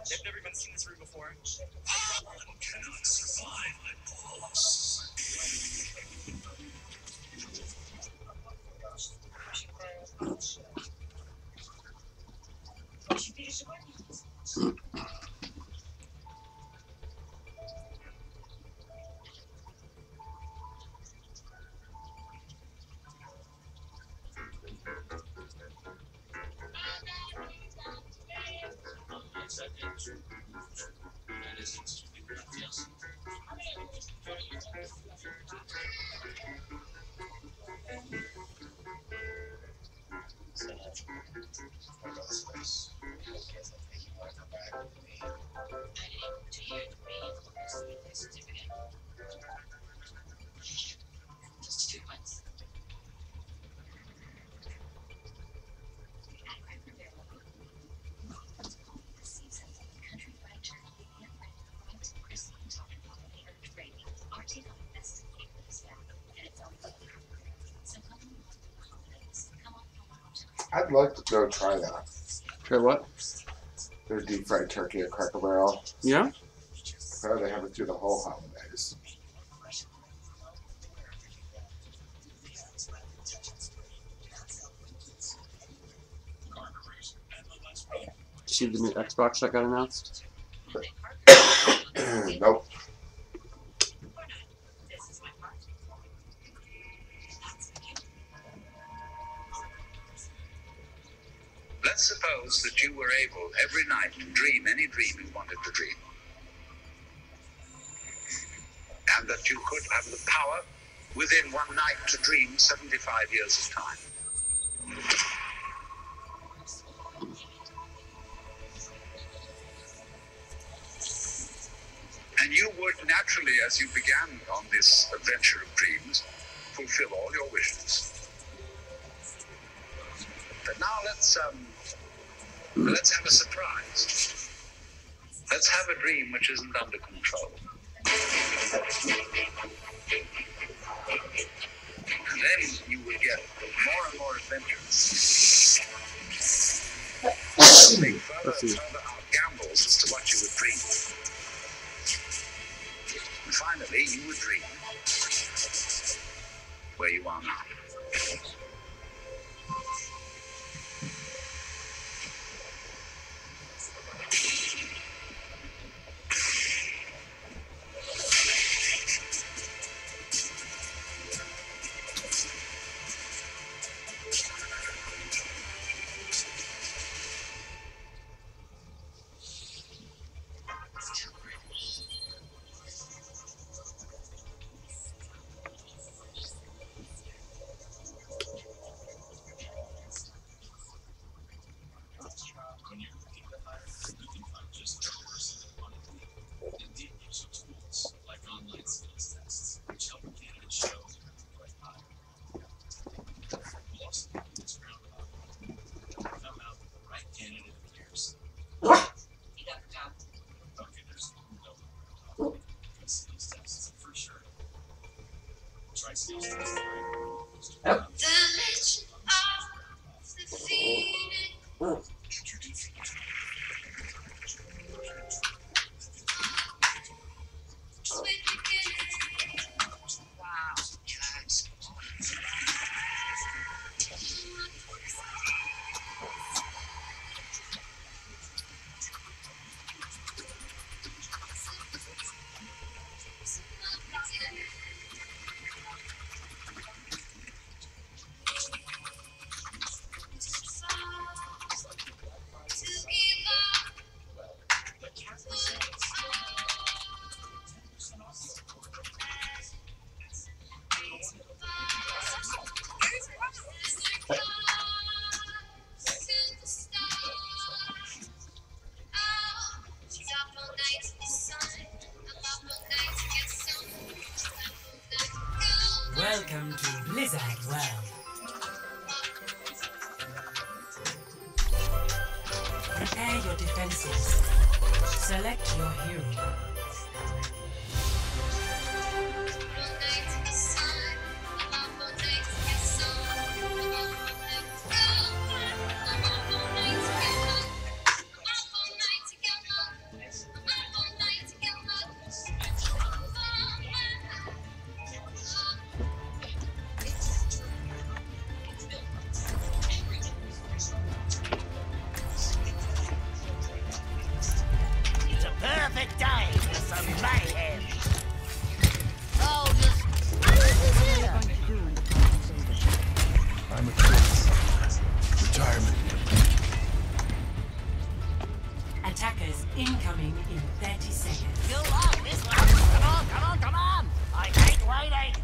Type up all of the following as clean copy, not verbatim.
They've never even seen this room before. One cannot survive my pulse. I'd like to go try that. Try what? Their deep fried turkey at Cracker Barrel. Yeah? Oh, they have it through the whole holidays. See the new Xbox that got announced? Nope. Let's suppose that you were able every night to dream any dream you wanted to dream. And that you could have the power within one night to dream 75 years of time. And you would naturally, as you began on this adventure of dreams, fulfill all your wishes. But now let's have a surprise. Let's have a dream which isn't under control. And then you will get more and more adventures. Make further and further out gambles as to what you would dream. And finally, you would dream where you are now. Welcome to Blizzard World. Prepare your defenses. Select your hero. incoming in 30 seconds. You love this one. Come on, come on, come on. I ain't waiting.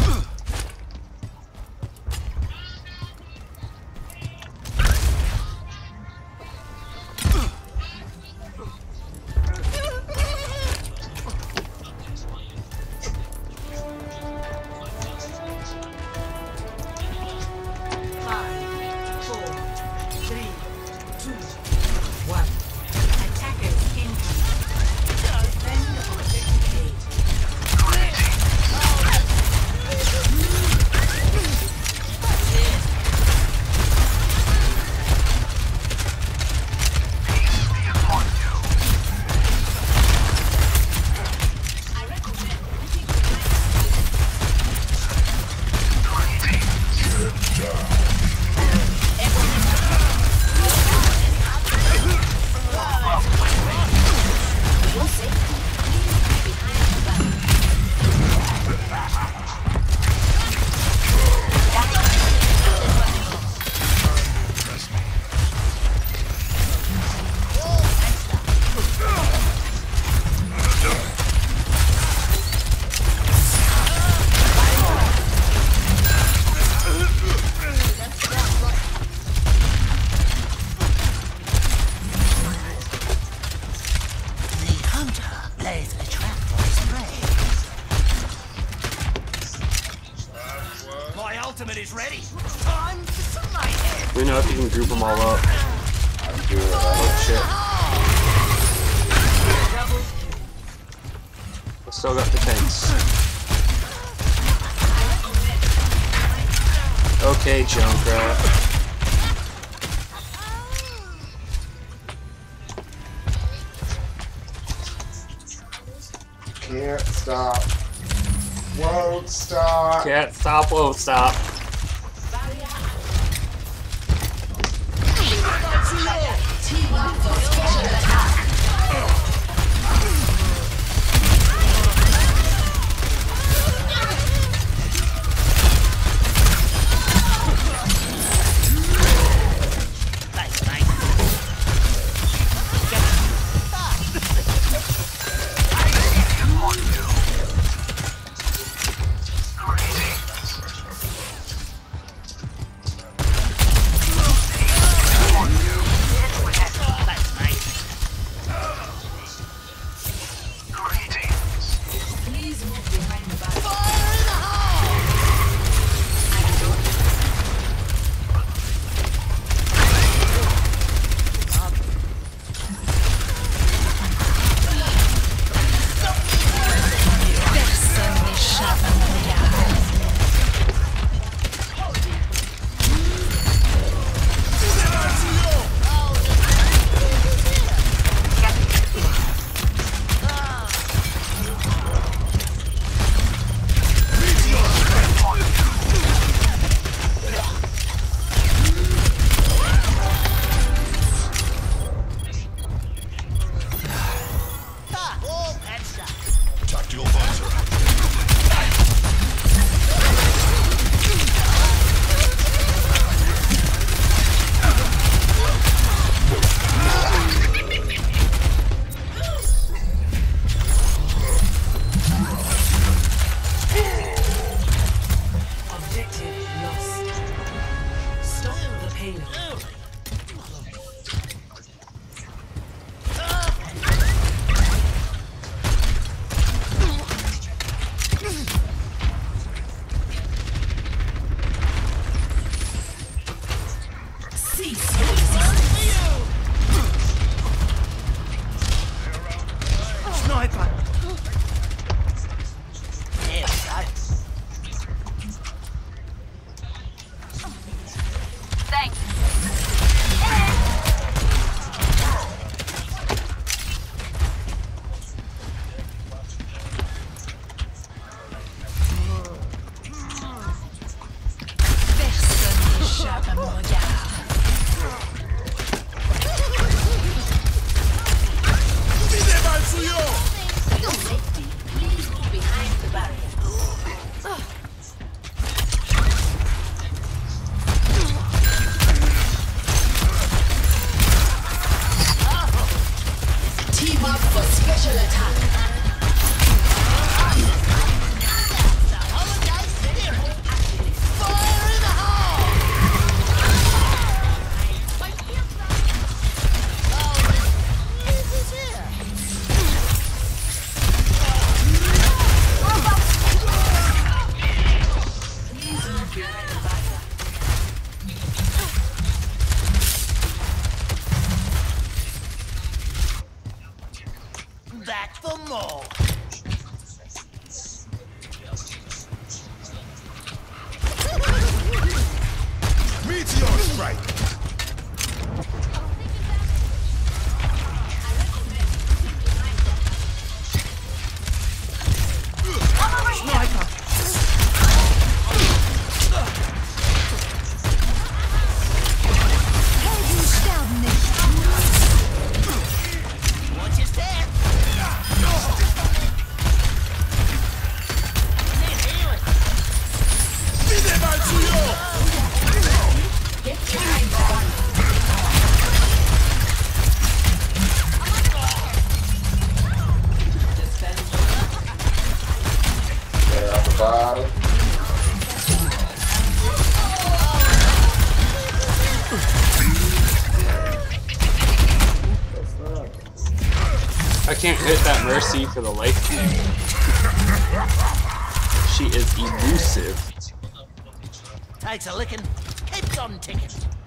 We know if you can group them all up. I'm doing it. Oh shit. I still got the tanks. Okay, Junkrat. Can't stop. Won't stop. Can't stop, won't stop. Come back for more. Meteor strike! Helden sterben nicht. Watch your step. Sieh mal zu ihr! Yeah, at the bottom. I can't hit that Mercy for the life of me. She is elusive. Takes a licking. Keeps on ticking.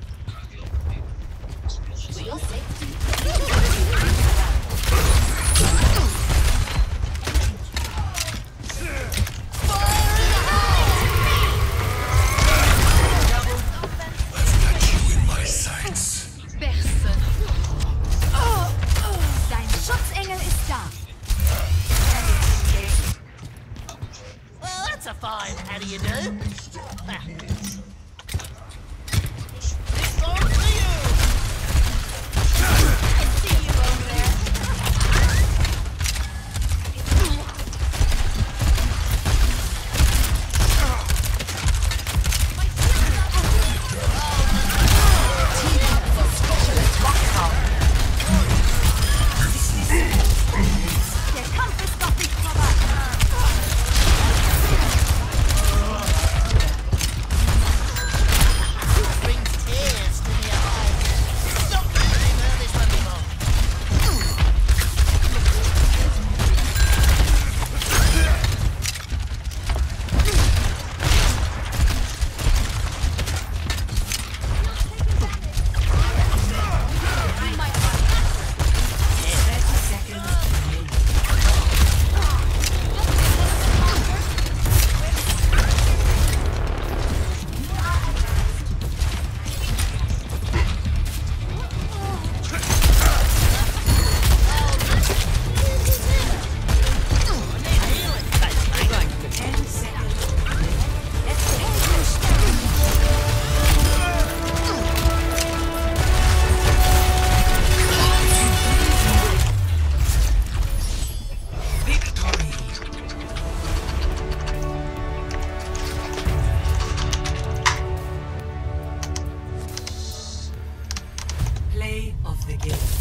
Berste. Dein Schutzengel ist da. Well, that's a fine how do you do. This one's for you. See you over there. Der Kampf ist noch nicht vorbei. Brings tears to the eyes. Stop thinking about this one anymore. Play of the game.